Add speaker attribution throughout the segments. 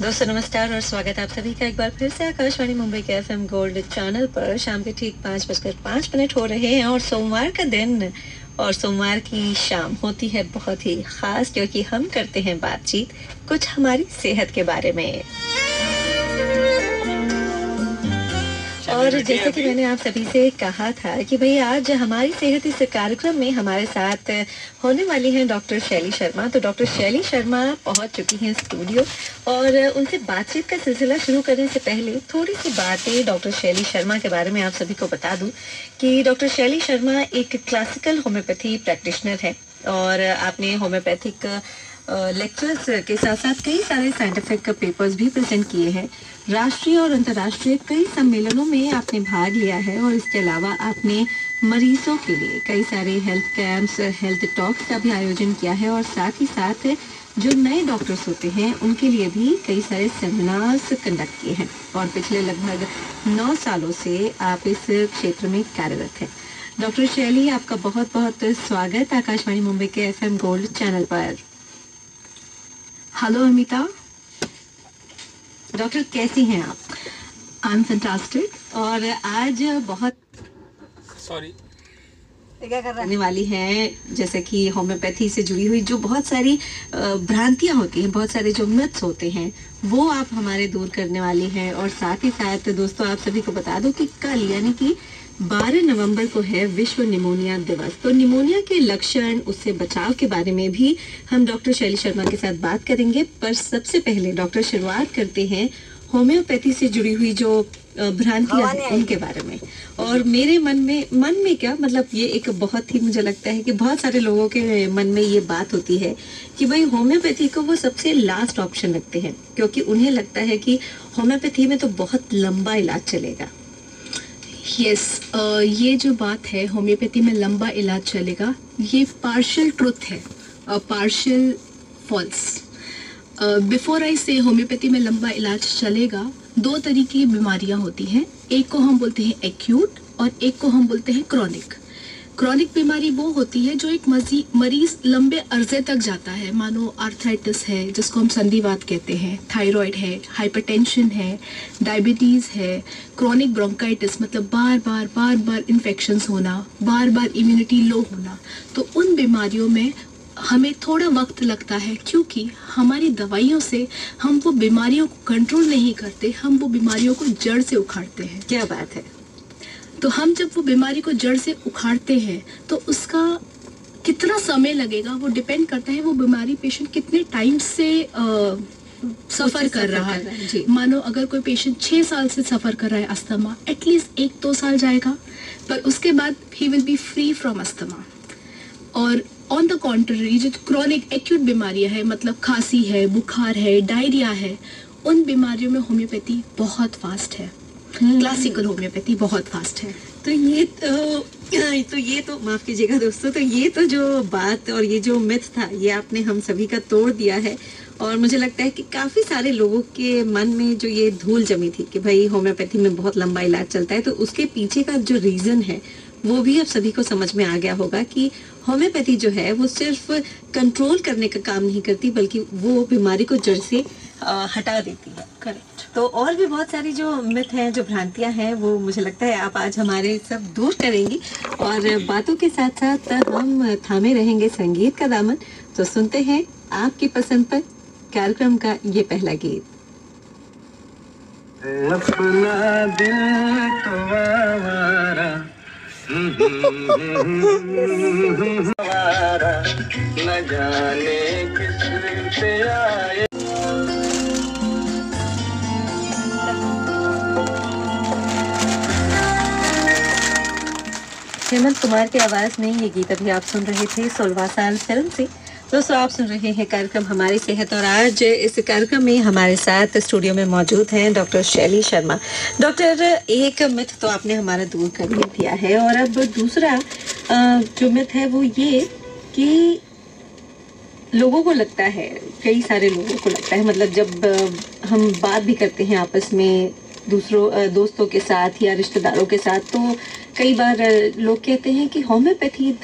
Speaker 1: दोस्तों नमस्कार और स्वागत आप सभी का एक बार फिर से आकाशवाणी मुंबई के एफएम गोल्ड चैनल पर। शाम के ठीक 5:05 हो रहे हैं और सोमवार का दिन और सोमवार की शाम होती है बहुत ही खास, क्योंकि हम करते हैं बातचीत कुछ हमारी सेहत के बारे में। और जैसे कि मैंने आप सभी से कहा था कि भाई आज हमारी सेहत इस कार्यक्रम में हमारे साथ होने वाली हैं डॉक्टर शैली शर्मा। तो डॉक्टर शैली शर्मा पहुंच चुकी हैं स्टूडियो और उनसे बातचीत का सिलसिला शुरू करने से पहले थोड़ी सी बातें डॉक्टर शैली शर्मा के बारे में आप सभी को बता दूं कि डॉक्टर शैली शर्मा एक क्लासिकल होम्योपैथी प्रैक्टिशनर है और आपने होम्योपैथिक लेक्चर्स के साथ साथ कई सारे साइंटिफिक पेपर्स भी प्रेजेंट किए हैं। राष्ट्रीय और अंतर्राष्ट्रीय कई सम्मेलनों में आपने भाग लिया है और इसके अलावा आपने मरीजों के लिए कई सारे हेल्थ कैंप्स, हेल्थ टॉक्स का भी आयोजन किया है और साथ ही साथ जो नए डॉक्टर्स होते हैं उनके लिए भी कई सारे सेमिनार्स कंडक्ट किए हैं और पिछले लगभग 9 सालों से आप इस क्षेत्र में कार्यरत हैं। डॉक्टर शैली, आपका बहुत बहुत स्वागत आकाशवाणी मुंबई के एफएम गोल्ड चैनल पर।
Speaker 2: हेलो अमिता।
Speaker 1: डॉक्टर कैसी हैं आप?
Speaker 2: I am fantastic.
Speaker 1: और आज बहुत
Speaker 2: क्या कर रहा
Speaker 1: है वाली है जैसे कि होम्योपैथी से जुड़ी हुई जो बहुत सारी भ्रांतियां होती हैं, बहुत सारे जो मिथ्स होते हैं वो आप हमारे दूर करने वाली हैं। और साथ ही साथ दोस्तों आप सभी को बता दो कि कल यानी कि 12 नवंबर को है विश्व निमोनिया दिवस। तो निमोनिया के लक्षण, उससे बचाव के बारे में भी हम डॉक्टर शैली शर्मा के साथ बात करेंगे। पर सबसे पहले डॉक्टर शुरुआत करते हैं होम्योपैथी से जुड़ी हुई जो भ्रांतियां हैं उनके बारे में। और मेरे मन में क्या मतलब, ये एक बहुत ही मुझे लगता है कि बहुत सारे लोगों के मन में ये बात होती है कि भाई होम्योपैथी को वो सबसे लास्ट ऑप्शन रखते हैं, क्योंकि उन्हें लगता है कि होम्योपैथी में तो बहुत लंबा इलाज चलेगा।
Speaker 2: यस, ये जो बात है होम्योपैथी में लंबा इलाज चलेगा, ये पार्शियल ट्रुथ है, partial false. Before I say homeopathy में लंबा इलाज चलेगा, 2 तरीके की बीमारियां होती हैं। एक को हम बोलते हैं एक्यूट और एक को हम बोलते हैं क्रॉनिक। क्रॉनिक बीमारी वो होती है जो एक मरीज लंबे अरसे तक जाता है, मानो आर्थराइटिस है जिसको हम संधिवात कहते हैं, थायराइड है, हाइपरटेंशन है, डायबिटीज़ है, क्रॉनिक ब्रोंकाइटिस मतलब बार बार इन्फेक्शंस होना, बार बार इम्यूनिटी लो होना। तो उन बीमारियों में हमें थोड़ा वक्त लगता है, क्योंकि हमारी दवाइयों से हम वो बीमारियों को कंट्रोल नहीं करते, हम वो बीमारियों को जड़ से उखाड़ते हैं।
Speaker 1: क्या बात है।
Speaker 2: तो हम जब वो बीमारी को जड़ से उखाड़ते हैं तो उसका कितना समय लगेगा वो डिपेंड करता है वो बीमारी पेशेंट कितने टाइम से सफ़र कर रहा है। मानो अगर कोई पेशेंट 6 साल से सफ़र कर रहा है अस्थमा, एटलीस्ट 1-2 साल जाएगा, पर उसके बाद he will be free from asthma. और ऑन द कॉन्ट्ररी जो क्रॉनिक एक्यूट बीमारियां है, मतलब खांसी है, बुखार है, डायरिया है, उन बीमारियों में होम्योपैथी बहुत फास्ट है, क्लासिकल होम्योपैथी बहुत फास्ट है।
Speaker 1: तो ये तो माफ कीजिएगा दोस्तों, तो ये तो जो बात और ये जो मिथ था ये आपने हम सभी का तोड़ दिया है। और मुझे लगता है कि काफी सारे लोगों के मन में जो ये धूल जमी थी कि भाई होम्योपैथी में बहुत लंबा इलाज चलता है, तो उसके पीछे का जो रीजन है वो भी अब सभी को समझ में आ गया होगा कि होम्योपैथी जो है वो सिर्फ कंट्रोल करने का काम नहीं करती, बल्कि वो बीमारी को जड़ से हटा देती है।
Speaker 2: करेक्ट।
Speaker 1: तो और भी बहुत सारी जो मिथ हैं, जो भ्रांतियां हैं, वो मुझे लगता है आप आज हमारे सब दूर करेंगी। और बातों के साथ साथ हम थामे रहेंगे संगीत का दामन। तो सुनते हैं आपकी पसंद पर कार्यक्रम का ये पहला गीत।
Speaker 3: अपना दिल तो आवारा न जाने किस से आए।
Speaker 1: हेमंत कुमार की आवाज में ये गीत अभी आप सुन रहे थे 16वां साल फिल्म से। दोस्तों आप सुन रहे हैं कार्यक्रम हमारी सेहत और आज इस कार्यक्रम में हमारे साथ स्टूडियो में मौजूद हैं डॉक्टर शैली शर्मा। डॉक्टर, एक मिथ तो आपने हमारा दूर कर ही दिया है और अब दूसरा जो मिथ है वो ये कि लोगों को लगता है, कई सारे लोगों को लगता है, मतलब जब हम बात भी करते हैं आपस में दोस्तों के साथ या रिश्तेदारों के साथ, तो कई बार लोग कहते हैं कि होम्योपैथी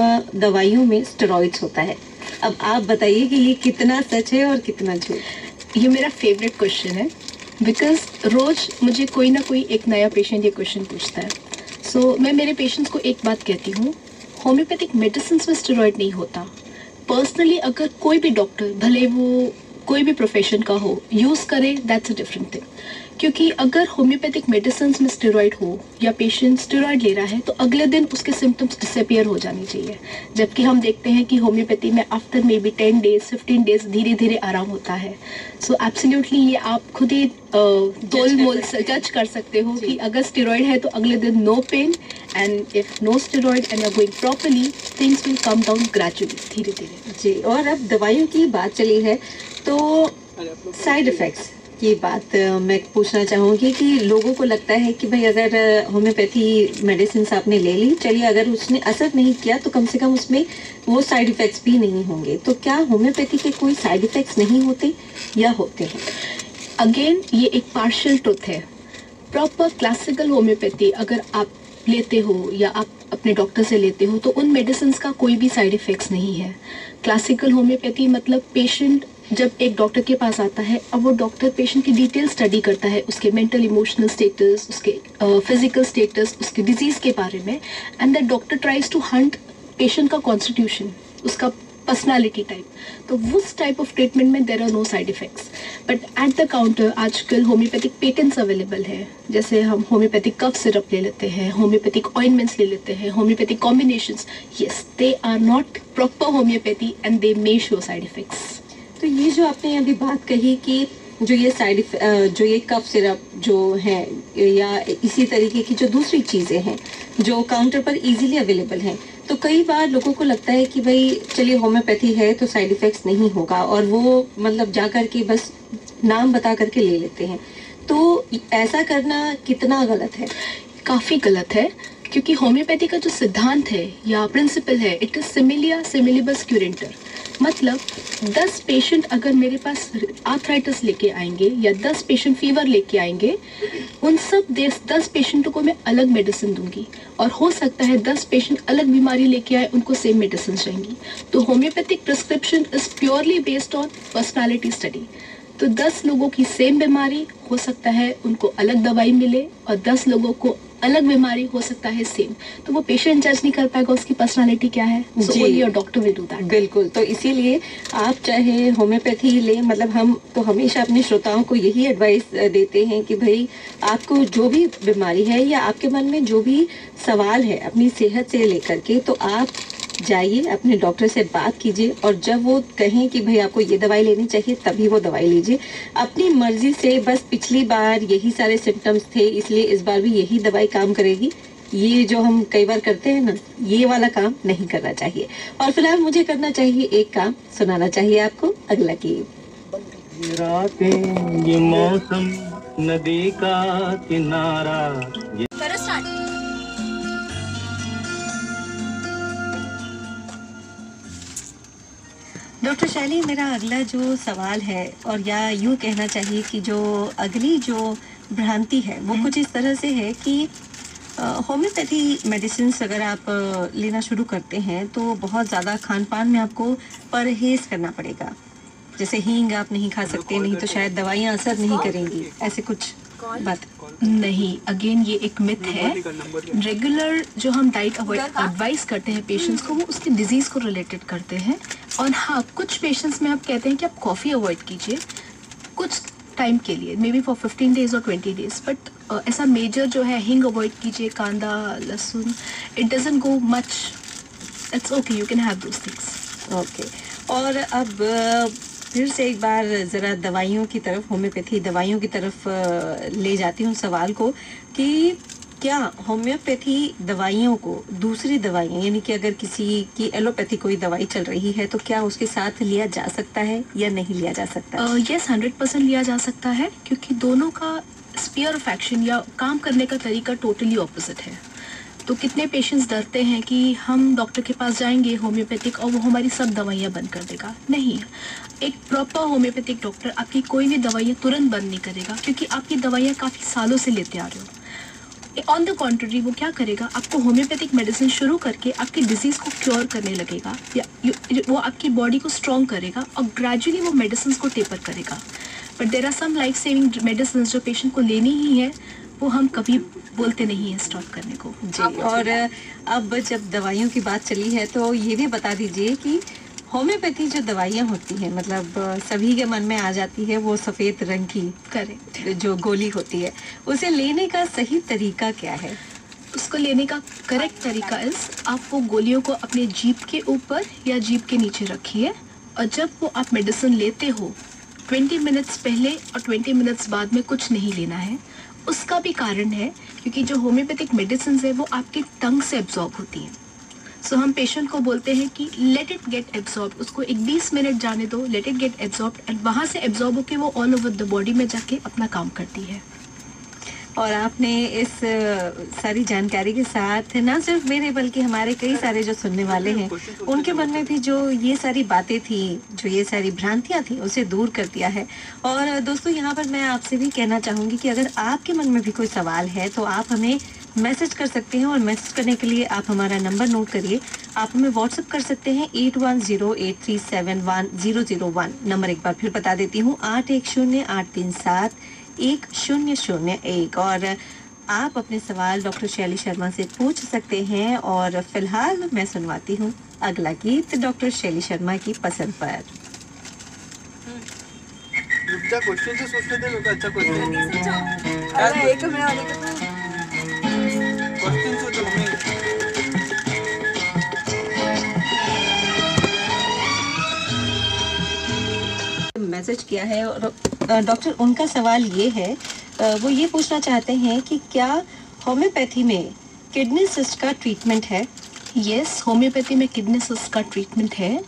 Speaker 1: दवाइयों में स्टेरॉइड्स होता है। अब आप बताइए कि ये कितना सच है और कितना झूठ।
Speaker 2: ये मेरा फेवरेट क्वेश्चन है, बिकॉज रोज मुझे कोई ना कोई एक नया पेशेंट ये क्वेश्चन पूछता है. सो मैं मेरे पेशेंट्स को एक बात कहती हूँ, होम्योपैथिक मेडिसिन में स्टेरॉइड नहीं होता. पर्सनली अगर कोई भी डॉक्टर, भले वो कोई भी प्रोफेशन का हो, यूज़ करे, दैट्स अ डिफरेंट थिंग. क्योंकि अगर होम्योपैथिक मेडिसिन में स्टेरॉइड हो या पेशेंट स्टेरॉइड ले रहा है तो अगले दिन उसके सिम्टम्स डिसअपियर हो जाने चाहिए. जबकि हम देखते हैं कि होम्योपैथी में after maybe 10 days 15 days धीरे धीरे आराम होता है. सो एब्सोल्युटली ये आप खुद ही तोल मोल जज कर सकते हो कि अगर स्टेरॉइड है तो अगले दिन no pain, and if no steroid and are going properly, things will come down gradually, धीरे धीरे.
Speaker 1: जी, और अब दवाइयों की बात चली है तो साइड इफ़ेक्ट्स की बात मैं पूछना चाहूँगी कि लोगों को लगता है कि भाई अगर होम्योपैथी मेडिसिन आपने ले ली, चलिए अगर उसने असर नहीं किया तो कम से कम उसमें वो साइड इफ़ेक्ट्स भी नहीं होंगे. तो क्या होम्योपैथी के कोई साइड इफ़ेक्ट्स नहीं होते या होते हैं?
Speaker 2: अगेन ये एक पार्शियल ट्रुथ है. प्रॉपर क्लासिकल होम्योपैथी अगर आप लेते हो या आप अपने डॉक्टर से लेते हो तो उन मेडिसिन का कोई भी साइड इफ़ेक्ट्स नहीं है. क्लासिकल होम्योपैथी मतलब पेशेंट जब एक डॉक्टर के पास आता है, अब वो डॉक्टर पेशेंट की डिटेल स्टडी करता है, उसके मेंटल इमोशनल स्टेटस, उसके फिजिकल स्टेटस, उसके डिजीज़ के बारे में, and that doctor tries to hunt patient का कॉन्स्टिट्यूशन, उसका पर्सनालिटी टाइप. तो उस टाइप ऑफ ट्रीटमेंट में there are no side effects. But at the counter आजकल होम्योपैथिक पेटेंट्स अवेलेबल है. जैसे हम होम्योपैथिक कफ सिरप ले लेते हैं, होम्योपैथिक ऑइंटमेंट्स ले लेते हैं, homeopathic combinations. Yes, they are not proper homeopathy and they may show side effects.
Speaker 1: तो ये जो आपने अभी बात कही कि जो ये कफ सिरप जो है या इसी तरीके की जो दूसरी चीज़ें हैं जो काउंटर पर इजीली अवेलेबल हैं, तो कई बार लोगों को लगता है कि भाई चलिए होम्योपैथी है तो साइड इफ़ेक्ट्स नहीं होगा, और वो मतलब जा कर के बस नाम बता करके ले लेते हैं. तो ऐसा करना कितना गलत है?
Speaker 2: काफ़ी गलत है, क्योंकि होम्योपैथी का जो सिद्धांत है या प्रिंसिपल है, इट इज सिमिलिया सिमिलिबस क्यूरेंटर. मतलब 10 पेशेंट अगर मेरे पास आर्थराइटिस लेके आएंगे या 10 पेशेंट फीवर लेके आएंगे, उन सब 10 पेशेंटों को मैं अलग मेडिसिन दूंगी, और हो सकता है 10 पेशेंट अलग बीमारी लेके आए, उनको सेम मेडिसिन रहेंगी. तो homeopathic prescription is purely based on personality study. तो 10 लोगों की सेम बीमारी हो सकता है उनको अलग दवाई मिले, और 10 लोगों को अलग बीमारी हो सकता है सेम. तो वो पेशेंट जज नहीं कर पाएगा उसकी पर्सनालिटी क्या है. So only your doctor will do that.
Speaker 1: बिल्कुल. तो इसीलिए आप चाहे होम्योपैथी ले, मतलब हम तो हमेशा अपने श्रोताओं को यही एडवाइस देते हैं कि भाई आपको जो भी बीमारी है या आपके मन में जो भी सवाल है अपनी सेहत से लेकर के, तो आप जाइए अपने डॉक्टर से बात कीजिए, और जब वो कहें कि भाई आपको ये दवाई लेनी चाहिए तभी वो दवाई लीजिए. अपनी मर्जी से बस पिछली बार यही सारे सिम्टम्स थे इसलिए इस बार भी यही दवाई काम करेगी, ये जो हम कई बार करते हैं ना, ये वाला काम नहीं करना चाहिए. और फिलहाल मुझे करना चाहिए एक काम, सुनाना चाहिए आपको अगला गीत.
Speaker 3: रातें ये मौसम नदी का किनारा.
Speaker 1: डॉक्टर शैली, मेरा अगला जो सवाल है, और या यूँ कहना चाहिए कि जो अगली जो भ्रांति है वो कुछ इस तरह से है कि होम्योपैथी मेडिसिन अगर आप लेना शुरू करते हैं तो बहुत ज़्यादा खान पान में आपको परहेज करना पड़ेगा. जैसे हींग आप नहीं खा सकते, नहीं तो शायद दवाइयाँ असर नहीं करेंगी, ऐसे कुछ बात
Speaker 2: नहीं. अगेन ये एक मिथ है. रेगुलर जो हम डाइट एडवाइस करते हैं पेशेंट्स को, वो उसके डिजीज को रिलेटेड करते हैं. और हाँ, कुछ पेशेंट्स में आप कहते हैं कि आप कॉफ़ी अवॉइड कीजिए कुछ टाइम के लिए, मे बी फॉर 15 डेज और 20 डेज. बट ऐसा मेजर जो है, हींग अवॉइड कीजिए, कांदा, लहसुन, it doesn't go much. It's okay, you can have those things.
Speaker 1: Okay. और अब फिर से एक बार ज़रा दवाइयों की तरफ, होम्योपैथी दवाइयों की तरफ ले जाती हूँ सवाल को कि क्या होम्योपैथी दवाइयों को दूसरी दवाइयाँ, यानी कि अगर किसी की एलोपैथी कोई दवाई चल रही है तो क्या उसके साथ लिया जा सकता है या नहीं लिया जा सकता?
Speaker 2: यस, 100% लिया जा सकता है, क्योंकि दोनों का स्फीयर ऑफ एक्शन या काम करने का तरीका टोटली ऑपोजिट है. तो कितने पेशेंट्स डरते हैं कि हम डॉक्टर के पास जाएंगे होम्योपैथिक और वो हमारी सब दवाइयाँ बंद कर देगा. नहीं, एक प्रॉपर होम्योपैथिक डॉक्टर आपकी कोई भी दवाइयाँ तुरंत बंद नहीं करेगा, क्योंकि आपकी दवाइयाँ काफ़ी सालों से लेते आ रहे हो. ऑन द कॉन्ट्ररी वो क्या करेगा, आपको होम्योपैथिक मेडिसिन शुरू करके आपकी डिजीज़ को क्योर करने लगेगा, या वो आपकी बॉडी को स्ट्रॉन्ग करेगा और ग्रेजुअली वो मेडिसिन को टेपर करेगा. But there are some life saving medicine जो पेशेंट को लेनी ही है, वो हम कभी बोलते नहीं है स्टॉप करने को।
Speaker 1: जी, और अब जब दवाइयों की बात चली है तो ये भी बता दीजिए कि होम्योपैथी जो दवाइयाँ होती हैं, मतलब सभी के मन में आ जाती है वो सफ़ेद रंग की,
Speaker 2: करेक्ट,
Speaker 1: जो गोली होती है, उसे लेने का सही तरीका क्या है?
Speaker 2: उसको लेने का करेक्ट तरीका इस, आप वो गोलियों को अपने जीभ के ऊपर या जीभ के नीचे रखिए, और जब वो आप मेडिसिन लेते हो 20 मिनट्स पहले और 20 मिनट्स बाद में कुछ नहीं लेना है। उसका भी कारण है क्योंकि जो होम्योपैथिक मेडिसिन है वो आपकी टंग से एब्जॉर्ब होती हैं। सो हम पेशेंट को बोलते हैं कि लेट इट गेट एब्जॉर्ब, उसको एक 20 मिनट जाने दो, let it get absorb, and वहाँ से एब्जॉर्ब होकर वो ऑल ओवर द बॉडी में जाके अपना काम करती है।
Speaker 1: और आपने इस सारी जानकारी के साथ न सिर्फ मेरे बल्कि हमारे कई सारे जो सुनने वाले हैं उनके मन में भी जो ये सारी बातें थी, जो ये सारी भ्रांतियां थी, उसे दूर कर दिया है। और दोस्तों, यहाँ पर मैं आपसे भी कहना चाहूँगी कि अगर आपके मन में भी कोई सवाल है तो आप हमें मैसेज कर सकते हैं, और मैसेज करने के लिए आप हमारा नंबर नोट करिए। आप हमें व्हाट्सएप कर सकते हैं 8108371001। नंबर एक बार फिर बता देती हूँ, 8108371001। और आप अपने सवाल डॉक्टर शैली शर्मा से पूछ सकते हैं। और फिलहाल मैं सुनवाती हूँ अगला गीत डॉक्टर शैली शर्मा की पसंद पर।
Speaker 4: क्वेश्चन से सोचते थे लोग, अच्छा क्वेश्चन
Speaker 5: एक
Speaker 4: क्वेश्चन सोचो हमें।
Speaker 1: मैसेज किया है और डॉक्टर, उनका सवाल ये है, वो ये पूछना चाहते हैं कि क्या होम्योपैथी में किडनी सिस्ट का ट्रीटमेंट है?
Speaker 2: यस, होम्योपैथी में किडनी सिस्ट का ट्रीटमेंट है।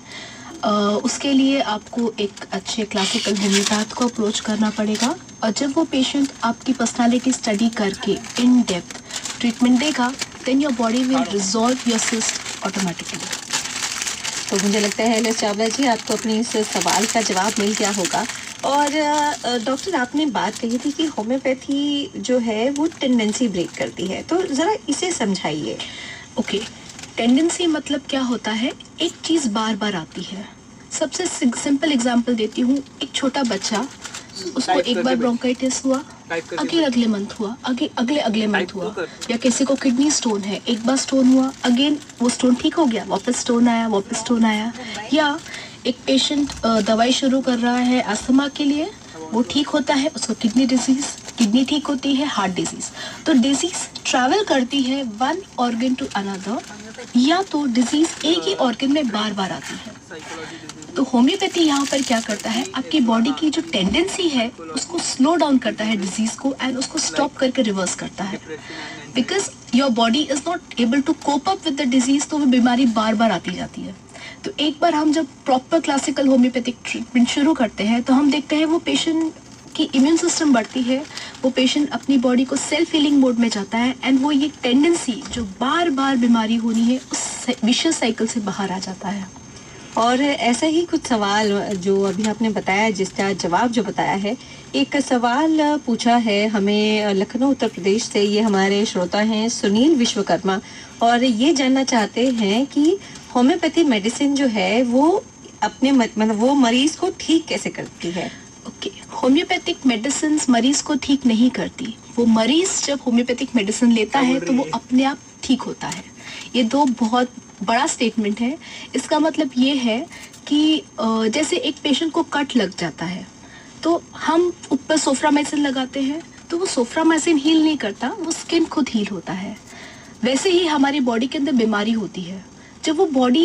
Speaker 2: उसके लिए आपको एक अच्छे क्लासिकल होम्योपैथ को अप्रोच करना पड़ेगा, और जब वो पेशेंट आपकी पर्सनालिटी स्टडी करके इन डेप्थ ट्रीटमेंट देगा, then your body will resolve your cyst automatically.
Speaker 1: तो मुझे लगता है एल.एस. चावला जी, आपको अपने इस सवाल का जवाब मिल गया होगा। और डॉक्टर, आपने बात कही थी कि होम्योपैथी जो है वो टेंडेंसी ब्रेक करती है, तो ज़रा इसे समझाइए।
Speaker 2: ओके, टेंडेंसी मतलब क्या होता है? एक चीज़ बार बार आती है। सबसे सिंपल एग्जांपल देती हूँ, एक छोटा बच्चा, उसको एक बार ब्रोंकाइटिस हुआ, अगले मंथ हुआ, अगले मंथ हुआ, या किसी को किडनी स्टोन है, एक बार स्टोन हुआ, अगेन वो स्टोन ठीक हो गया, वापस स्टोन आया, या एक पेशेंट दवाई शुरू कर रहा है अस्थमा के लिए, वो ठीक होता है, उसको किडनी ठीक होती है, हार्ट डिजीज। तो डिजीज ट्रैवल करती है वन ऑर्गन टू अनदर, या तो डिजीज एक ही ऑर्गन में बार बार आती है। तो होम्योपैथी यहाँ पर क्या करता है, आपकी बॉडी की जो टेंडेंसी है उसको स्लो डाउन करता है डिजीज को, एंड उसको स्टॉप करके रिवर्स करता है। Because your body is not able to cope up with the disease, तो वो बीमारी बार बार आती जाती है। तो एक बार हम जब प्रॉपर क्लासिकल होम्योपैथिक ट्रीटमेंट शुरू करते हैं तो हम देखते हैं वो पेशेंट की इम्यून सिस्टम बढ़ती है, वो पेशेंट अपनी बॉडी को सेल्फ हीलिंग मोड में जाता है, एंड वो ये टेंडेंसी जो बार बार बीमारी होनी है उस विशियस साइकिल से बाहर आ जाता है।
Speaker 1: और ऐसा ही कुछ सवाल जो अभी आपने बताया, जिसका जवाब जो बताया है, एक सवाल पूछा है हमें लखनऊ उत्तर प्रदेश से। ये हमारे श्रोता हैं सुनील विश्वकर्मा, और ये जानना चाहते हैं कि होम्योपैथी मेडिसिन जो है वो अपने मतलब वो मरीज को ठीक कैसे करती है?
Speaker 2: ओके, होम्योपैथिक मेडिसिन मरीज को ठीक नहीं करती। वो मरीज जब होम्योपैथिक मेडिसिन लेता है तो वो अपने आप ठीक होता है। ये दो बहुत बड़ा स्टेटमेंट है। इसका मतलब ये है कि जैसे एक पेशेंट को कट लग जाता है तो हम ऊपर सोफ्रामाइसिन लगाते हैं, तो वो सोफ्रामाइसिन हील नहीं करता, वो स्किन खुद हील होता है। वैसे ही हमारी बॉडी के अंदर बीमारी होती है, जब वो बॉडी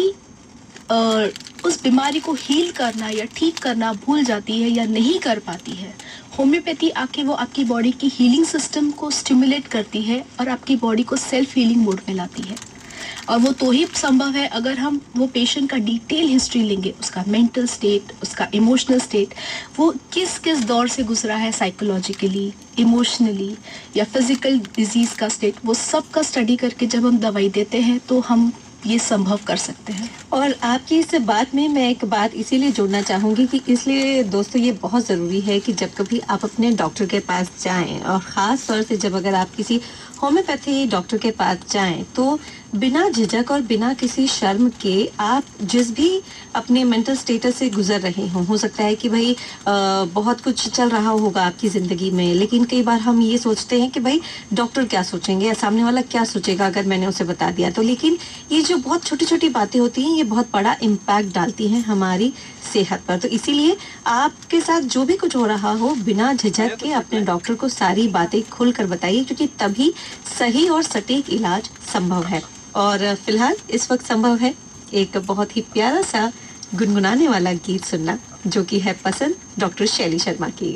Speaker 2: उस बीमारी को हील करना या ठीक करना भूल जाती है या नहीं कर पाती है, होम्योपैथी आके वो आपकी बॉडी की हीलिंग सिस्टम को स्टिमुलेट करती है और आपकी बॉडी को सेल्फ हीलिंग मोड में लाती है। और वो तो ही संभव है अगर हम वो पेशेंट का डिटेल हिस्ट्री लेंगे, उसका मेंटल स्टेट, उसका इमोशनल स्टेट, वो किस किस दौर से गुजरा है, साइकोलॉजिकली, इमोशनली या फिजिकल डिजीज का स्टेट, वो सब का स्टडी करके जब हम दवाई देते हैं तो हम ये संभव कर सकते हैं।
Speaker 1: और आपकी इस बात में मैं एक बात इसीलिए जोड़ना चाहूँगी कि इसलिए दोस्तों ये बहुत ज़रूरी है कि जब कभी आप अपने डॉक्टर के पास जाएं, और ख़ास तौर से जब अगर आप किसी होम्योपैथी डॉक्टर के पास जाएं, तो बिना झिझक और बिना किसी शर्म के आप जिस भी अपने मेंटल स्टेटस से गुजर रहे हो सकता है कि भाई बहुत कुछ चल रहा होगा आपकी ज़िंदगी में, लेकिन कई बार हम ये सोचते हैं कि भाई डॉक्टर क्या सोचेंगे या सामने वाला क्या सोचेगा अगर मैंने उसे बता दिया तो। लेकिन ये जो बहुत छोटी छोटी बातें होती हैं ये बहुत बड़ा इम्पैक्ट डालती हैं हमारी सेहत पर। तो इसीलिए आपके साथ जो भी कुछ हो रहा हो बिना झिझक के अपने डॉक्टर को सारी बातें खुलकर बताइए, क्योंकि तभी सही और सटीक इलाज संभव है। और फिलहाल इस वक्त संभव है एक बहुत ही प्यारा सा गुनगुनाने वाला गीत सुनना, जो कि है पसंद डॉक्टर शैली शर्मा की।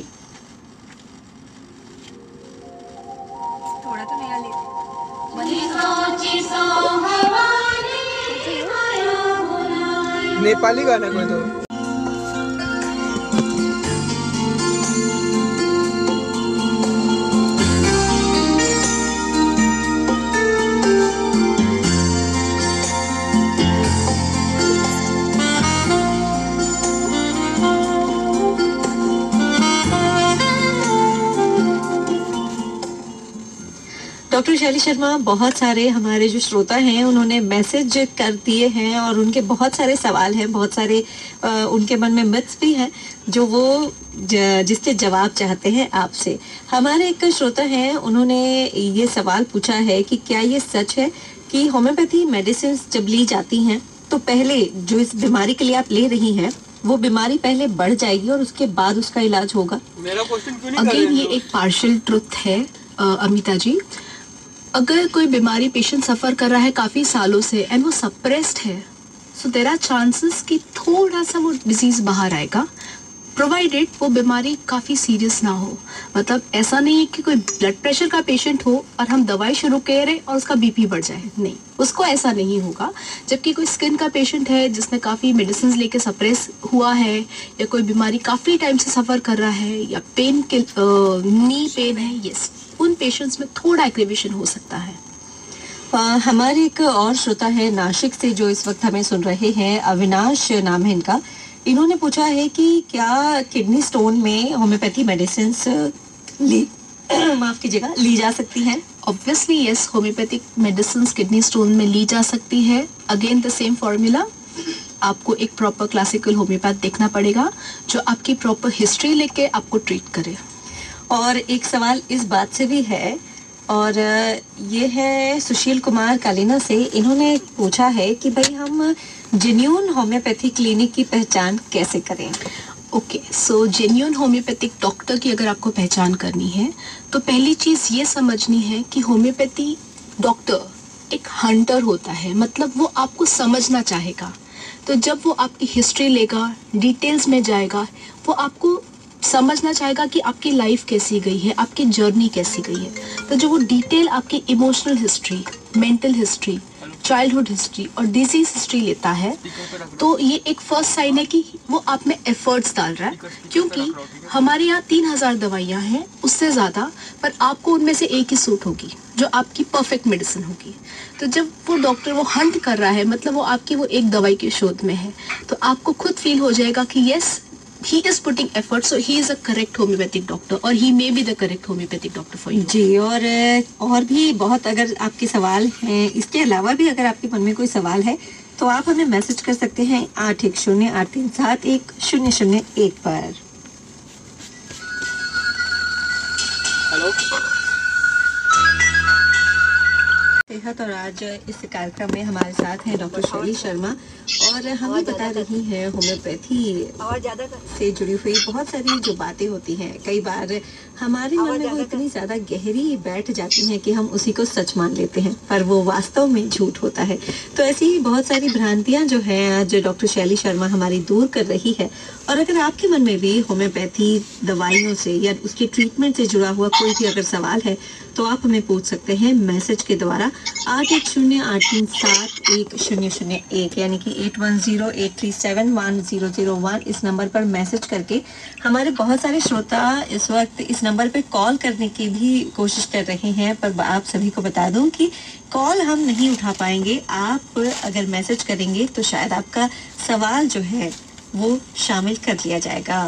Speaker 5: थोड़ा तो नया ले
Speaker 4: नेपाली गाना कोई तो
Speaker 1: डॉक्टर शैली शर्मा, बहुत सारे हमारे जो श्रोता हैं उन्होंने मैसेज कर दिए हैं और उनके बहुत सारे सवाल हैं, बहुत सारे उनके मन में मिथ्स भी हैं जो वो जिसके जवाब चाहते हैं आपसे। हमारे एक श्रोता हैं, उन्होंने ये सवाल पूछा है कि क्या ये सच है कि होम्योपैथी मेडिसिन जब ली जाती हैं तो पहले जो इस बीमारी के लिए आप ले रही हैं वो बीमारी पहले बढ़ जाएगी और उसके बाद उसका इलाज होगा?
Speaker 4: मेरा क्वेश्चन क्यों नहीं कर
Speaker 2: अगेन
Speaker 4: रहे
Speaker 2: ये एक पार्शियल ट्रुथ है अमिता जी। अगर कोई बीमारी पेशेंट सफ़र कर रहा है काफ़ी सालों से एंड वो सप्रेस्ड है, सो देयर आर चांसेस कि थोड़ा सा वो डिजीज़ बाहर आएगा, प्रोवाइडेड वो बीमारी काफ़ी सीरियस ना हो। मतलब ऐसा नहीं है कि कोई ब्लड प्रेशर का पेशेंट हो और हम दवाई शुरू करें और उसका बीपी बढ़ जाए, नहीं, उसको ऐसा नहीं होगा। जबकि कोई स्किन का पेशेंट है जिसने काफ़ी मेडिसिन लेके सप्रेस हुआ है, या कोई बीमारी काफ़ी टाइम से सफ़र कर रहा है, या पेन के नी पेन है, यस, उन पेशेंट्स में थोड़ा एग्रीवेशन हो सकता है।
Speaker 1: हमारे एक और श्रोता है नासिक से जो इस वक्त हमें सुन रहे हैं, अविनाश नाम है इनका। इन्होंने पूछा है कि क्या किडनी स्टोन में होम्योपैथी मेडिसिन माफ कीजिएगा ली जा सकती हैं?
Speaker 2: Obviously yes, homeopathic medicine kidney stone में ली जा सकती है। अगेन द सेम फॉर्मूला, आपको एक प्रॉपर क्लासिकल होम्योपैथ देखना पड़ेगा जो आपकी प्रॉपर हिस्ट्री लेके आपको ट्रीट करे।
Speaker 1: और एक सवाल इस बात से भी है, और ये है सुशील कुमार कालीना से। इन्होंने पूछा है कि भाई हम जेन्युइन होम्योपैथी क्लिनिक की पहचान कैसे करें?
Speaker 2: Okay, so genuine homeopathic doctor की अगर आपको पहचान करनी है तो पहली चीज़ ये समझनी है कि होम्योपैथी डॉक्टर एक हंटर होता है, मतलब वो आपको समझना चाहेगा। तो जब वो आपकी हिस्ट्री लेगा, डिटेल्स में जाएगा, वो आपको समझना चाहेगा कि आपकी लाइफ कैसी गई है, आपकी जर्नी कैसी गई है। तो जो वो डिटेल आपकी emotional history, mental history, childhood history और डिजीज हिस्ट्री लेता है, तो ये एक फर्स्ट साइन है कि वो आप में एफर्ट्स डाल रहा है। क्योंकि हमारे यहाँ 3000 दवाइयाँ हैं, उससे ज़्यादा, पर आपको उनमें से एक ही सूट होगी जो आपकी परफेक्ट मेडिसिन होगी। तो जब वो डॉक्टर वो हंट कर रहा है, मतलब वो आपकी वो एक दवाई के शोध में है, तो आपको खुद फील हो जाएगा कि yes, he is putting effort, so he is a correct homeopathic doctor, or he may be the correct homeopathic doctor for you.
Speaker 1: जी, और भी बहुत अगर आपके सवाल हैं, इसके अलावा भी अगर आपके मन में कोई सवाल है तो आप हमें मैसेज कर सकते हैं 8108371001 पर।
Speaker 4: हेलो,
Speaker 1: सेहत और आज इस कार्यक्रम में हमारे साथ हैं डॉक्टर शैली शर्मा, और हमें बता रही हैं होम्योपैथी
Speaker 5: और ज्यादा
Speaker 1: से जुड़ी हुई बहुत सारी जो बातें होती हैं, कई बार हमारे मन में वो इतनी ज़्यादा गहरी बैठ जाती हैं कि हम उसी को सच मान लेते हैं, पर वो वास्तव में झूठ होता है। तो ऐसी ही बहुत सारी भ्रांतियां जो हैं आज डॉक्टर शैली शर्मा हमारी दूर कर रही है। और अगर आपके मन में भी होम्योपैथी दवाइयों से या उसके ट्रीटमेंट से जुड़ा हुआ कोई भी अगर सवाल है तो आप हमें पूछ सकते हैं मैसेज के द्वारा 8108371001 यानी कि 8108371001 इस नंबर पर मैसेज करके। हमारे बहुत सारे श्रोता इस वक्त इस नंबर पे कॉल करने की भी कोशिश कर रहे हैं, पर आप सभी को बता दूं कि कॉल हम नहीं उठा पाएंगे। आप अगर मैसेज करेंगे तो शायद आपका सवाल जो है वो शामिल कर लिया जाएगा।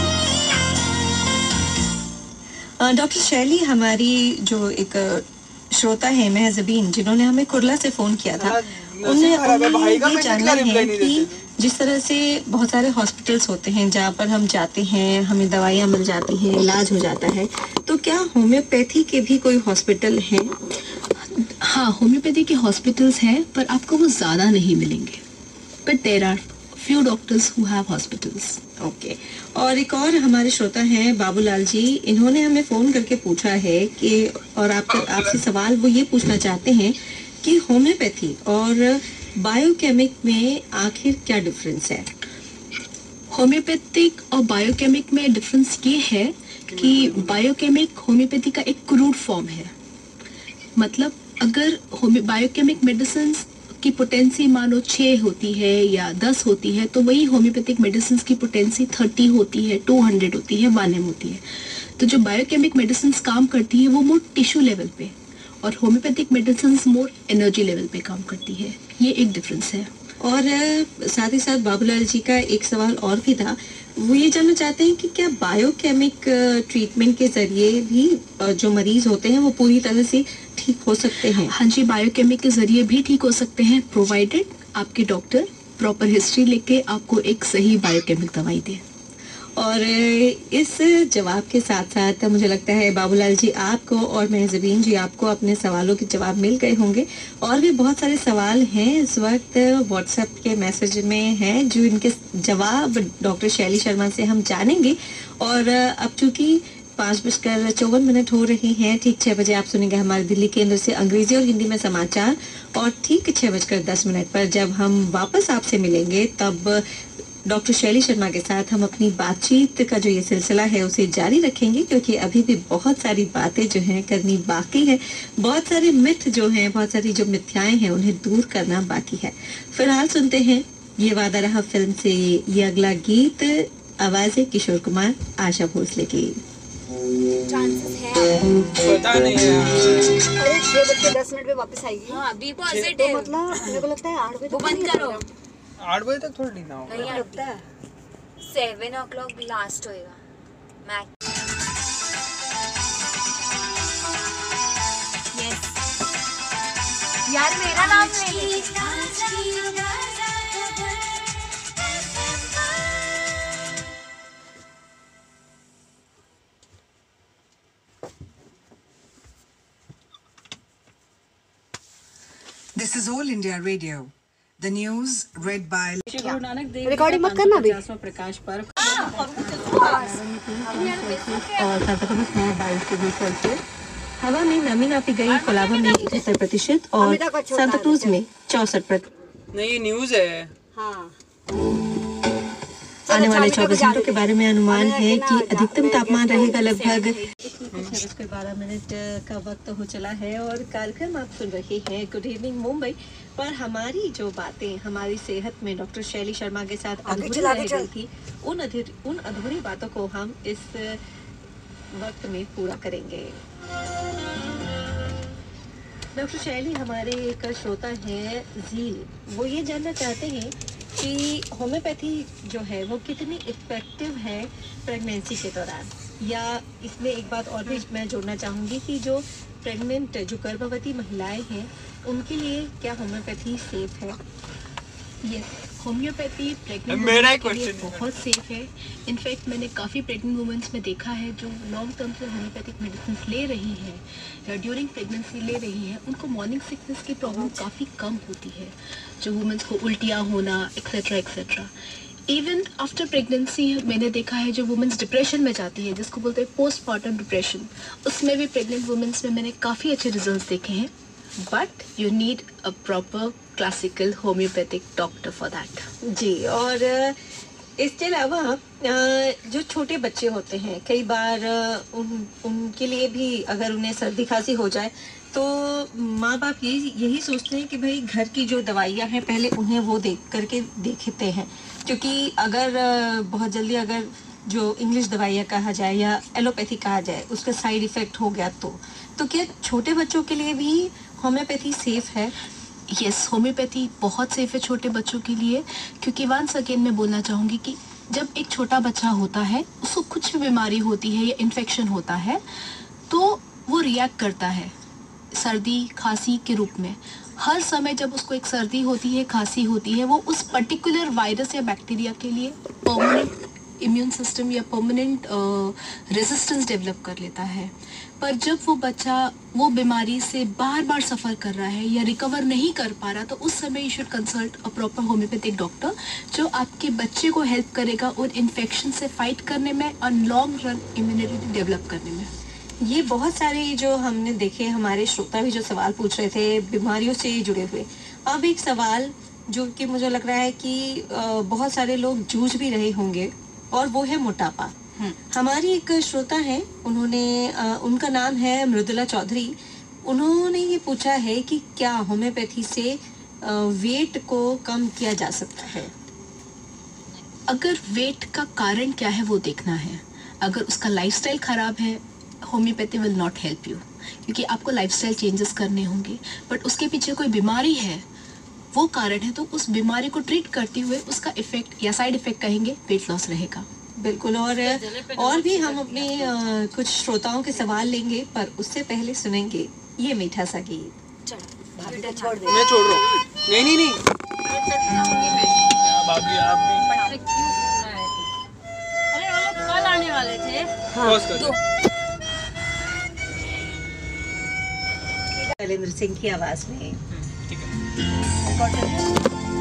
Speaker 1: डॉक्टर शैली, हमारी जो एक श्रोता हैं महजबीन जिन्होंने हमें कुरला से फोन किया था,
Speaker 4: नसीब
Speaker 1: उन्हें
Speaker 4: खराब है, भाई का
Speaker 1: ये
Speaker 4: मैसेज
Speaker 1: जानना
Speaker 4: का रिप्लाई
Speaker 1: है
Speaker 4: नहीं
Speaker 1: कि
Speaker 4: देते।
Speaker 1: जिस तरह से बहुत सारे हॉस्पिटल्स होते हैं जहाँ पर हम जाते हैं, हमें दवाइयाँ मिल जाती हैं, इलाज हो जाता है, तो क्या होम्योपैथी के भी कोई हॉस्पिटल हैं?
Speaker 2: हाँ, होम्योपैथी के हॉस्पिटल्स हैं, पर आपको वो ज़्यादा नहीं मिलेंगे, but there are few doctors who have hospitals.
Speaker 1: Okay. और एक और हमारे श्रोता हैं बाबूलाल जी, इन्होंने हमें फोन करके पूछा है कि और आपसे सवाल वो ये पूछना चाहते हैं कि होम्योपैथी और बायोकेमिक में आखिर क्या डिफरेंस है?
Speaker 2: होम्योपैथिक और बायोकेमिक में डिफरेंस ये है कि बायोकेमिक होम्योपैथी का एक क्रूड फॉर्म है। मतलब अगर बायोकेमिक मेडिसिन की पोटेंसी मानो 6 होती है या 10 होती है, तो वही होम्योपैथिक मेडिसिन की पोटेंसी 30 होती है, 200 होती है, 1 होती है। तो जो बायोकेमिक मेडिसिन काम करती है वो मोर टिश्यू लेवल पे, और homeopathic medicine more energy level पे काम करती है। ये एक डिफरेंस है।
Speaker 1: और साथ ही साथ बाबूलाल जी का एक सवाल और भी था, वो ये जानना चाहते हैं कि क्या बायोकेमिक ट्रीटमेंट के जरिए भी जो मरीज होते हैं वो पूरी तरह से ठीक हो सकते हैं?
Speaker 2: हाँ जी, बायोकेमिक के जरिए भी ठीक हो सकते हैं, प्रोवाइडेड आपके डॉक्टर प्रॉपर हिस्ट्री लेके आपको एक सही बायोकेमिक दवाई दे।
Speaker 1: और इस जवाब के साथ साथ मुझे लगता है बाबूलाल जी आपको और महजबीन जी आपको अपने सवालों के जवाब मिल गए होंगे। और भी बहुत सारे सवाल हैं इस वक्त व्हाट्सएप के मैसेज में हैं जो इनके जवाब डॉक्टर शैली शर्मा से हम जानेंगे। और अब चूंकि 5:54 हो रही हैं, ठीक 6 बजे आप सुनेंगे हमारे दिल्ली केंद्र से अंग्रेजी और हिंदी में समाचार, और ठीक 6:10 पर जब हम वापस आपसे मिलेंगे तब डॉक्टर शैली शर्मा के साथ हम अपनी बातचीत का जो ये सिलसिला है उसे जारी रखेंगे, क्योंकि अभी भी बहुत सारी बातें जो हैं करनी बाकी है, बहुत सारे मिथ जो हैं, बहुत सारी जो मिथ्याएं हैं उन्हें दूर करना बाकी है। फिलहाल सुनते हैं ये वादा रहा फिल्म से ये अगला गीत, आवाज़ किशोर कुमार, आशा भोसले की।
Speaker 5: चांसेस है।
Speaker 4: पता नहीं है।
Speaker 5: अरे 6:10 पे वापस आएगी।
Speaker 6: हाँ बी
Speaker 5: तो
Speaker 6: पॉजिटिव।
Speaker 5: मतलब मेरे को लगता है 8 बजे
Speaker 6: वो बंद करो।
Speaker 4: 8 बजे तक थोड़ी ना होगा।
Speaker 6: नहीं
Speaker 5: लगता है
Speaker 6: 7 o'clock लास्ट होएगा मैच। यस यार मेरा नाम ले।
Speaker 7: This is All India Radio. The news read by
Speaker 5: recording मत करना अभी।
Speaker 1: प्रकाश पर्व और 22 सेल्सियस, हवा में नमी नापी गई कोलाबा में 71% और सांता क्रूज में 64%।
Speaker 4: नहीं, ये न्यूज़ है।
Speaker 5: हाँ
Speaker 1: आने वाले 24 घंटों के बारे में अनुमान है कि अधिकतम तापमान रहेगा लगभग 6:12 का वक्त हो चला है और कार्यक्रम आप सुन रहे हैं गुड इवनिंग मुंबई। पर हमारी जो बातें हमारी सेहत में डॉक्टर शैली शर्मा के साथ अधूरी रह गई थी, उन अधूरी बातों को हम इस वक्त में पूरा करेंगे। डॉक्टर शैली, हमारे एक श्रोता हैं झील, वो ये जानना चाहते हैं कि होम्योपैथी जो है वो कितनी इफेक्टिव है प्रेगनेंसी के दौरान, या इसमें एक बात और भी मैं जोड़ना चाहूँगी कि जो प्रेग्नेंट जो गर्भवती महिलाएं हैं उनके लिए क्या होम्योपैथी सेफ है?
Speaker 2: ये होम्योपैथी प्रेग्नेंट
Speaker 4: मेरा
Speaker 2: के लिए
Speaker 4: क्वेश्चन है।
Speaker 2: बहुत सेफ है। इनफैक्ट मैंने काफ़ी प्रेग्नेंट वुमेन्स में देखा है जो लॉन्ग टर्म से होम्योपैथिक मेडिसिन ले रही हैं या ड्यूरिंग प्रेगनेंसी ले रही हैं, उनको मॉर्निंग सिकनेस की प्रॉब्लम काफ़ी कम होती है, जो वुमेन्स को उल्टियाँ होना etcetera etcetera. Even after pregnancy मैंने देखा है जो वुमेन्स डिप्रेशन में जाती है, जिसको बोलते हैं पोस्टमार्टम डिप्रेशन, उसमें भी प्रेग्नेंट वुमेन्स में मैंने काफ़ी अच्छे रिजल्ट्स देखे हैं। But you need a proper classical homeopathic doctor for that.
Speaker 1: जी, और इसके अलावा जो छोटे बच्चे होते हैं कई बार उनके लिए भी अगर उन्हें सर्दी खांसी हो जाए तो माँ बाप यही सोचते हैं कि भाई घर की जो दवाइयाँ हैं पहले उन्हें वो देख करके देखते हैं, क्योंकि अगर बहुत जल्दी अगर जो इंग्लिश दवाइयाँ कहा जाए या एलोपैथी कहा जाए उसका साइड इफ़ेक्ट हो गया तो क्या छोटे बच्चों के लिए भी होम्योपैथी सेफ है?
Speaker 2: यस, होम्योपैथी बहुत सेफ है छोटे बच्चों के लिए, क्योंकि वंस अगेन मैं बोलना चाहूँगी कि जब एक छोटा बच्चा होता है उसको कुछ भी बीमारी होती है या इन्फेक्शन होता है तो वो रिएक्ट करता है सर्दी खांसी के रूप में। हर समय जब उसको एक सर्दी होती है, खांसी होती है, वो उस पर्टिकुलर वायरस या बैक्टीरिया के लिए परमानेंट इम्यून सिस्टम या परमानेंट रेजिस्टेंस डेवलप कर लेता है। पर जब वो बच्चा वो बीमारी से बार बार सफ़र कर रहा है या रिकवर नहीं कर पा रहा, तो उस समय you should consult a proper homeopathic doctor जो आपके बच्चे को हेल्प करेगा और इन्फेक्शन से फाइट करने में और लॉन्ग रन इम्यूनिटी डेवलप करने में।
Speaker 1: ये बहुत सारे जो हमने देखे, हमारे श्रोता भी जो सवाल पूछ रहे थे बीमारियों से जुड़े हुए। अब एक सवाल जो कि मुझे लग रहा है कि बहुत सारे लोग जूझ भी रहे होंगे, और वो है मोटापा। हमारी एक श्रोता है, उन्होंने उनका नाम है मृदुला चौधरी। उन्होंने ये पूछा है कि क्या होम्योपैथी से वेट को कम किया जा सकता है?
Speaker 2: अगर वेट का कारण क्या है वो देखना है। अगर उसका लाइफस्टाइल खराब है, homeopathy will not help you, क्योंकि आपको लाइफस्टाइल चेंजेस करने होंगे। बट उसके पीछे कोई बीमारी है, वो कारण है, तो उस बीमारी को ट्रीट करते हुए उसका इफेक्ट या साइड इफेक्ट कहेंगे वेट लॉस रहेगा।
Speaker 1: बिल्कुल। और भी हम अपने कुछ श्रोताओं के सवाल लेंगे, पर उससे पहले सुनेंगे ये मीठा सा गीत।
Speaker 5: भाभी को छोड़ दे।
Speaker 4: मैं छोड़ रहा हूँ। नहीं नहीं नहीं, भाभी आप भी
Speaker 5: अरे वो लोग कल आने वाले थे।
Speaker 4: पॉज कर दो।
Speaker 1: शैलेंद्र सिंह की आवाज में।
Speaker 4: ठीक है।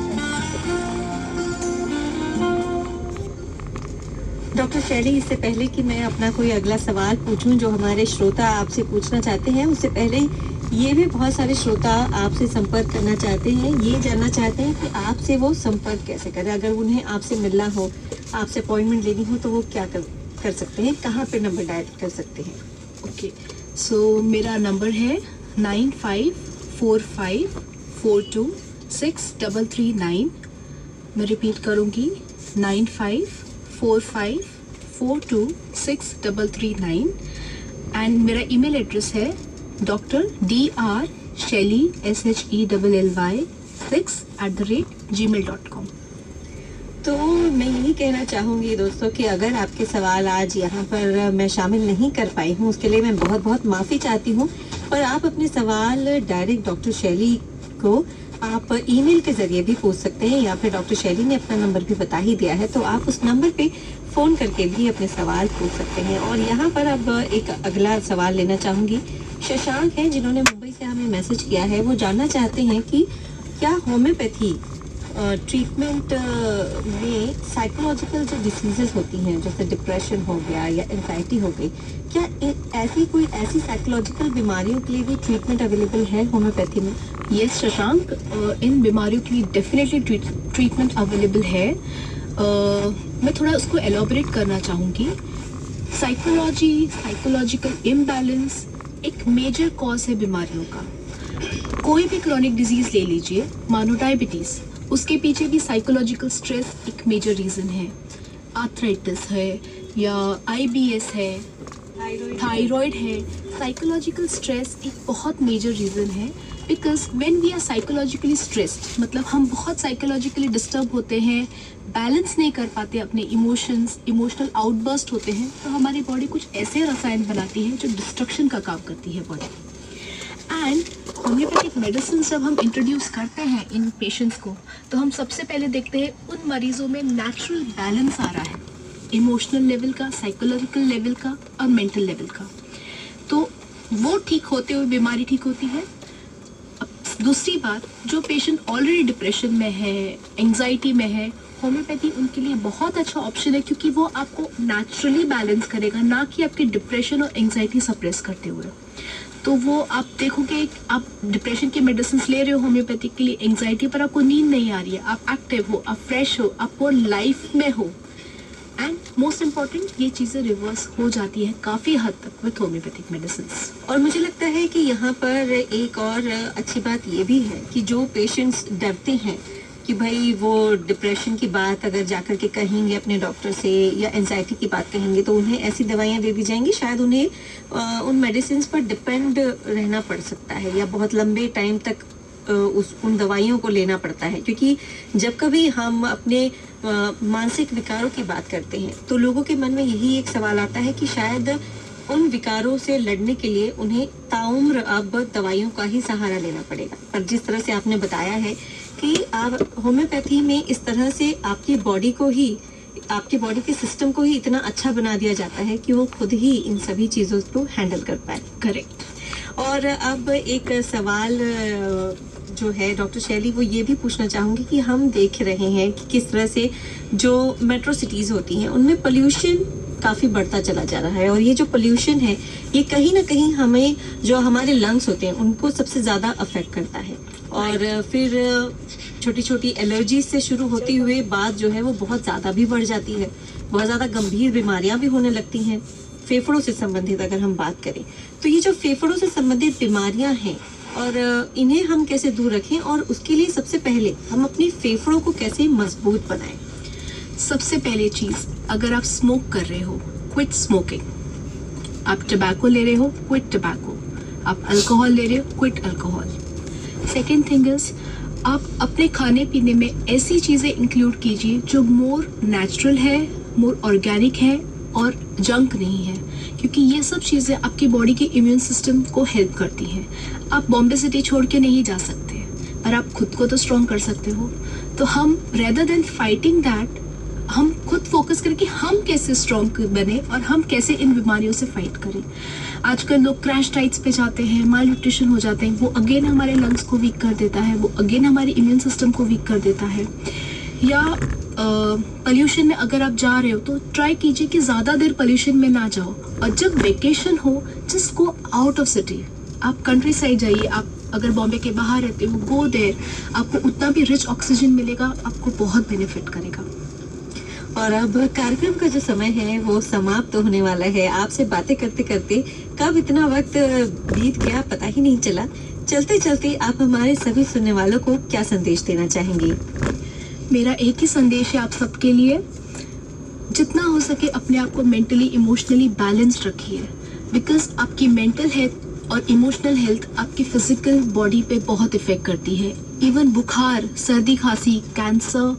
Speaker 1: डॉक्टर शैली, इससे पहले कि मैं अपना कोई अगला सवाल पूछूं जो हमारे श्रोता आपसे पूछना चाहते हैं, उससे पहले ये भी बहुत सारे श्रोता आपसे संपर्क करना चाहते हैं। ये जानना चाहते हैं कि आपसे वो संपर्क कैसे करें। अगर उन्हें आपसे मिलना हो, आपसे अपॉइंटमेंट लेनी हो, तो वो क्या कर सकते हैं? कहाँ पे नंबर डायल कर सकते हैं?
Speaker 2: ओके, सो मेरा नंबर है 9545426339। मैं रिपीट करूँगी, 9545426339। एंड मेरा ईमेल एड्रेस है dr.shelly shelly6@gmail.com।
Speaker 1: तो मैं यही कहना चाहूँगी दोस्तों कि अगर आपके सवाल आज यहाँ पर मैं शामिल नहीं कर पाई हूँ, उसके लिए मैं बहुत बहुत माफ़ी चाहती हूँ। पर आप अपने सवाल डायरेक्ट डॉक्टर शैली को आप ईमेल के ज़रिए भी पूछ सकते हैं, या फिर डॉक्टर शैली ने अपना नंबर भी बता ही दिया है, तो आप उस नंबर पे फ़ोन करके भी अपने सवाल पूछ सकते हैं। और यहाँ पर अब एक अगला सवाल लेना चाहूँगी। शशांक हैं, जिन्होंने मुंबई से हमें मैसेज किया है। वो जानना चाहते हैं कि क्या होम्योपैथी ट्रीटमेंट में साइकोलॉजिकल जो डिसीजेस होती हैं, जैसे डिप्रेशन हो गया या एंजाइटी हो गई, क्या कोई ऐसी साइकोलॉजिकल बीमारियों के लिए भी ट्रीटमेंट अवेलेबल है होम्योपैथी में?
Speaker 2: यस शशांक, इन बीमारियों के लिए डेफिनेटली ट्रीटमेंट अवेलेबल है। मैं थोड़ा उसको एलॉबरेट करना चाहूँगी। साइकोलॉजिकल इम्बैलेंस एक मेजर कॉज है बीमारियों का। कोई भी क्रॉनिक डिजीज ले लीजिए, मानो डायबिटीज़, उसके पीछे भी साइकोलॉजिकल स्ट्रेस एक मेजर रीज़न है। आर्थराइटिस है या IBS है, थायराइड है, साइकोलॉजिकल स्ट्रेस एक बहुत मेजर रीज़न है। Because when we are psychologically stressed, मतलब हम बहुत साइकोलॉजिकली डिस्टर्ब होते हैं, बैलेंस नहीं कर पाते अपने इमोशंस, इमोशनल आउटबर्स्ट होते हैं, तो हमारी बॉडी कुछ ऐसे रसायन बनाती है जो डिस्ट्रक्शन का काम करती है बॉडी। एंड होम्योपैथिक मेडिसिन जब हम इंट्रोड्यूस करते हैं इन पेशेंट्स को, तो हम सबसे पहले देखते हैं उन मरीजों में नेचुरल बैलेंस आ रहा है, इमोशनल लेवल का, साइकोलॉजिकल लेवल का और मेंटल लेवल का। तो वो ठीक होते हुए बीमारी ठीक होती है। अब दूसरी बात, जो पेशेंट ऑलरेडी डिप्रेशन में है, एंजाइटी में है, होम्योपैथी उनके लिए बहुत अच्छा ऑप्शन है, क्योंकि वो आपको नेचुरली बैलेंस करेगा, ना कि आपके डिप्रेशन और एंजाइटी सप्रेस करते हुए। तो वो आप देखोगे, आप डिप्रेशन की मेडिसिन ले रहे हो होम्योपैथिक के लिए, एंजाइटी पर आपको नींद नहीं आ रही है, आप एक्टिव हो, आप फ्रेश हो, आप वो लाइफ में हो। एंड मोस्ट इम्पॉर्टेंट, ये चीज़ें रिवर्स हो जाती है काफ़ी हद तक विथ होम्योपैथिक मेडिसिन।
Speaker 1: और मुझे लगता है कि यहाँ पर एक और अच्छी बात ये भी है कि जो पेशेंट्स डरते हैं कि भाई वो डिप्रेशन की बात अगर जाकर के कहेंगे अपने डॉक्टर से, या एंजाइटी की बात कहेंगे, तो उन्हें ऐसी दवाइयाँ दे दी जाएंगी, शायद उन्हें उन मेडिसिन पर डिपेंड रहना पड़ सकता है, या बहुत लंबे टाइम तक उन दवाइयों को लेना पड़ता है। क्योंकि जब कभी हम अपने मानसिक विकारों की बात करते हैं, तो लोगों के मन में यही एक सवाल आता है कि शायद उन विकारों से लड़ने के लिए उन्हें ताउम्र अब दवाइयों का ही सहारा लेना पड़ेगा। पर जिस तरह से आपने बताया है कि आप होम्योपैथी में इस तरह से आपकी बॉडी के सिस्टम को ही इतना अच्छा बना दिया जाता है कि वो खुद ही इन सभी चीज़ों को हैंडल कर पाए।
Speaker 2: करेक्ट।
Speaker 1: और अब एक सवाल जो है डॉक्टर शैली, वो ये भी पूछना चाहूँगी कि हम देख रहे हैं कि किस तरह से जो मेट्रो सिटीज़ होती हैं उनमें पोल्यूशन काफ़ी बढ़ता चला जा रहा है, और ये जो पोल्यूशन है ये कहीं ना कहीं हमें, जो हमारे लंग्स होते हैं उनको सबसे ज़्यादा अफेक्ट करता है, और फिर छोटी छोटी एलर्जी से शुरू होती हुए बात जो है वो बहुत ज़्यादा भी बढ़ जाती है, बहुत ज़्यादा गंभीर बीमारियां भी होने लगती हैं। फेफड़ों से संबंधित अगर हम बात करें तो ये जो फेफड़ों से संबंधित बीमारियां हैं और इन्हें हम कैसे दूर रखें, और उसके लिए सबसे पहले हम अपने फेफड़ों को कैसे मजबूत बनाएं।
Speaker 2: सबसे पहले चीज़, अगर आप स्मोक कर रहे हो, क्विट स्मोकिंग। आप टबैको ले रहे हो, क्विट टबैको। आप अल्कोहल ले रहे हो, quit alcohol. Second thing is, आप अपने खाने पीने में ऐसी चीज़ें इंक्लूड कीजिए जो मोर नेचुरल है, मोर ऑर्गेनिक है और जंक नहीं है, क्योंकि ये सब चीज़ें आपकी बॉडी के इम्यून सिस्टम को हेल्प करती हैं। आप बॉम्बे सिटी छोड़ के नहीं जा सकते, पर आप खुद को तो स्ट्रॉन्ग कर सकते हो। तो हम रेदर देन फाइटिंग दैट, हम खुद फोकस करें कि हम कैसे स्ट्रॉन्ग बने और हम कैसे इन बीमारियों से फाइट करें। आजकल लोग क्रैश डाइट्स पे जाते हैं, माल न्यूट्रिशन हो जाते हैं, वो अगेन हमारे लंग्स को वीक कर देता है, वो अगेन हमारे इम्यून सिस्टम को वीक कर देता है। या पोल्यूशन में अगर आप जा रहे हो तो ट्राई कीजिए कि ज़्यादा देर पोल्यूशन में ना जाओ, और जब वेकेशन हो just go out of city. आप कंट्री साइड जाइए, आप अगर बॉम्बे के बाहर रहते हो गो देयर, आपको उतना भी रिच ऑक्सीजन मिलेगा, आपको बहुत बेनिफिट करेगा।
Speaker 1: और अब कार्यक्रम का जो समय है वो समाप्त होने वाला है। आपसे बातें करते करते कब इतना वक्त बीत गया पता ही नहीं चला। चलते चलते आप हमारे सभी सुनने वालों को क्या संदेश देना चाहेंगी?
Speaker 2: मेरा एक ही संदेश है आप सबके लिए, जितना हो सके अपने आप को मेंटली इमोशनली बैलेंस्ड रखिए, बिकॉज आपकी मेंटल हेल्थ और इमोशनल हेल्थ आपकी फिजिकल बॉडी पे बहुत इफेक्ट करती है। इवन बुखार, सर्दी खांसी, कैंसर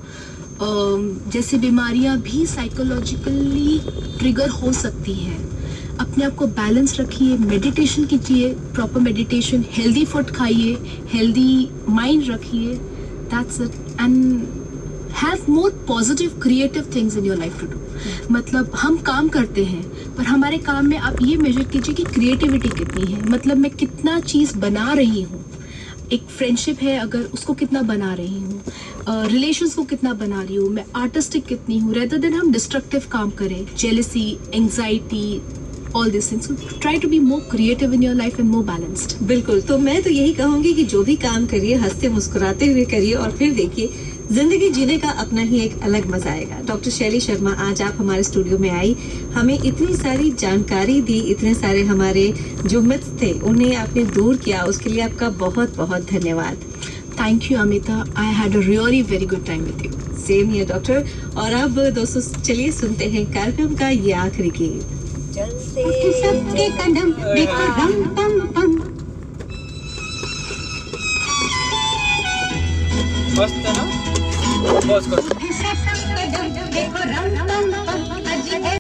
Speaker 2: जैसी बीमारियां भी साइकोलॉजिकली ट्रिगर हो सकती हैं। अपने आप को बैलेंस रखिए, मेडिटेशन कीजिए, प्रॉपर मेडिटेशन, हेल्दी फूड खाइए, हेल्दी माइंड रखिए, that's it, and have more positive creative things in your life to do. मतलब हम काम करते हैं, पर हमारे काम में आप ये मेजर कीजिए कि क्रिएटिविटी कितनी है, मतलब मैं कितना चीज़ बना रही हूँ। एक फ्रेंडशिप है अगर, उसको कितना बना रही हूँ, रिलेशंस को कितना बना रही हूँ, मैं आर्टिस्टिक कितनी हूँ, रेदर देन हम डिस्ट्रक्टिव काम करें, jealousy, anxiety, all these things. So try to be more creative in your life and more balanced.
Speaker 1: बिल्कुल, तो मैं तो यही कहूंगी कि जो भी काम करिए हंसते मुस्कुराते हुए करिए, और फिर देखिए जिंदगी जीने का अपना ही एक अलग मजा आएगा। डॉक्टर शैली शर्मा, आज आप हमारे स्टूडियो में आई, हमें इतनी सारी जानकारी दी, इतने सारे हमारे जो मिथ्स थे उन्हें आपने दूर किया, उसके लिए आपका बहुत बहुत धन्यवाद।
Speaker 2: Thank you, Amita. I had a really very good time with you.
Speaker 1: Same here doctor. और अब दोस्तों चलिए सुनते हैं कार्यक्रम का ये आखिरी गीत।
Speaker 6: चलते
Speaker 7: सबके कदम देखो रम पम पम।
Speaker 4: मस्त है ना? बस कर।
Speaker 7: सबके कदम देखो रम पम पम। अजी